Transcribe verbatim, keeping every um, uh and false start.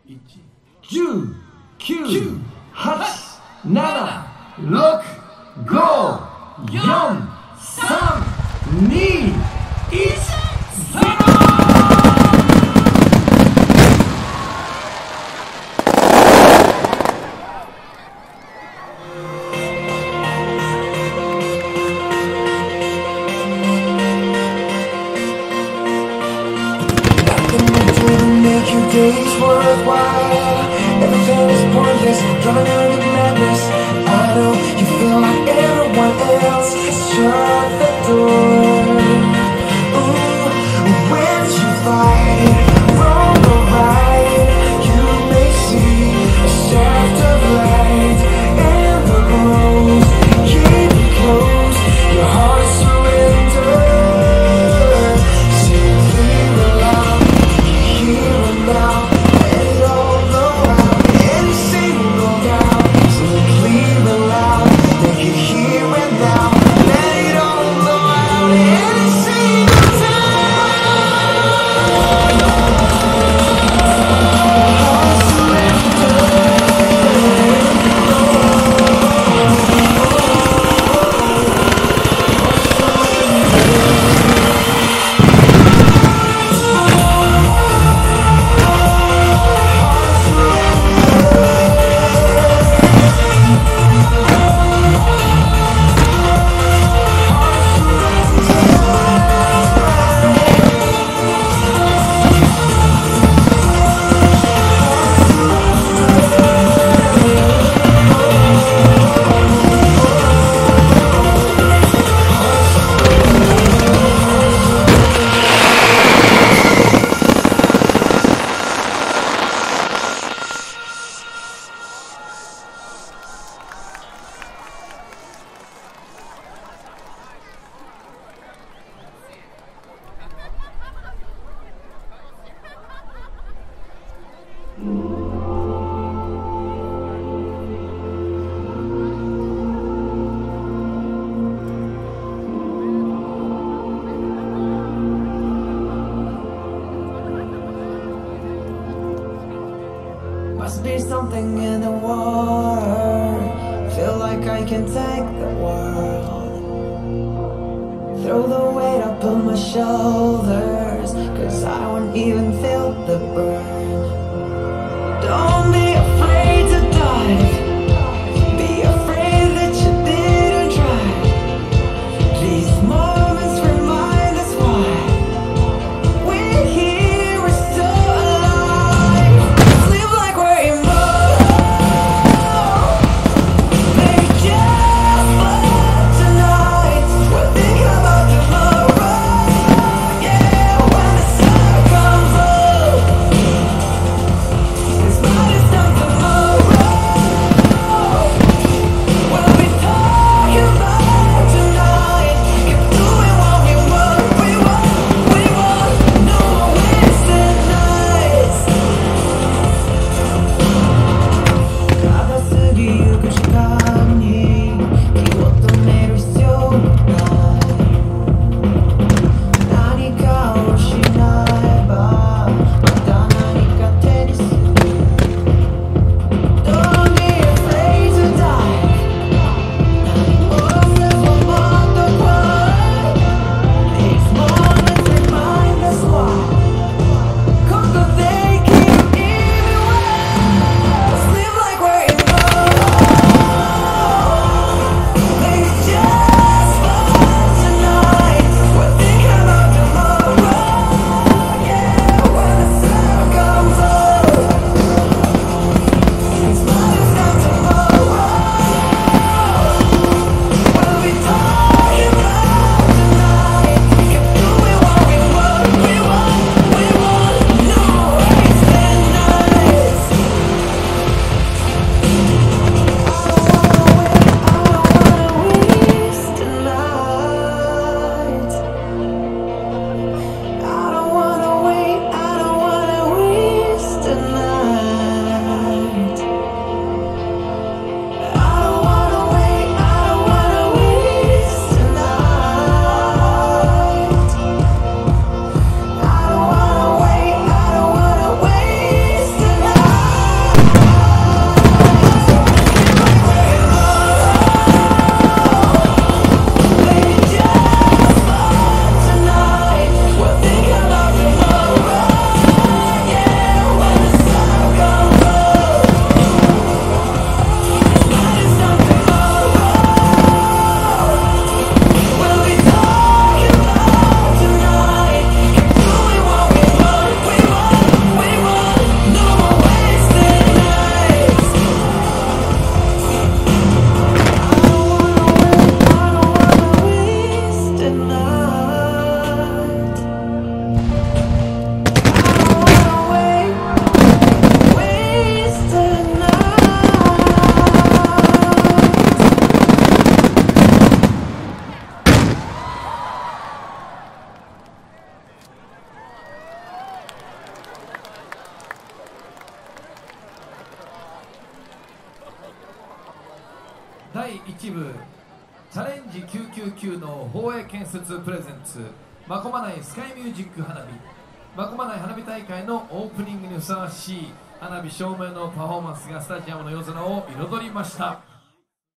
じゅう、きゅう、はち、なな、ろく、ご、よん、さん、に、いち、ゼロ。 Days worthwhile, everything is pointless, drowning in the madness. I know you feel like everyone else has shut the door. Ooh, when you fight, wrong or right, you may see a shaft of light and the glows. Keep it close, your heart surrender. Simply allow, hear it now. Let it all blow out, any single doubt. Simply allow, they can hear it now. Let it all blow out, any single doubt. Heart surrender. Must be something in the water. Feel like I can take the world. Throw the weight up on my shoulders, cause I won't even feel the burn. Don't be afraid to dive. Be afraid that you didn't try. These moments remind us why we're here, we're still alive. Live like we're immortal. They just love tonight. We'll think about tomorrow. Yeah, when the sun comes up. だいいち部チャレンジきゅうきゅうきゅうの放映建設プレゼンツ真駒内スカイミュージック花火真駒内花火大会のオープニングにふさわしい花火照明のパフォーマンスがスタジアムの夜空を彩りました。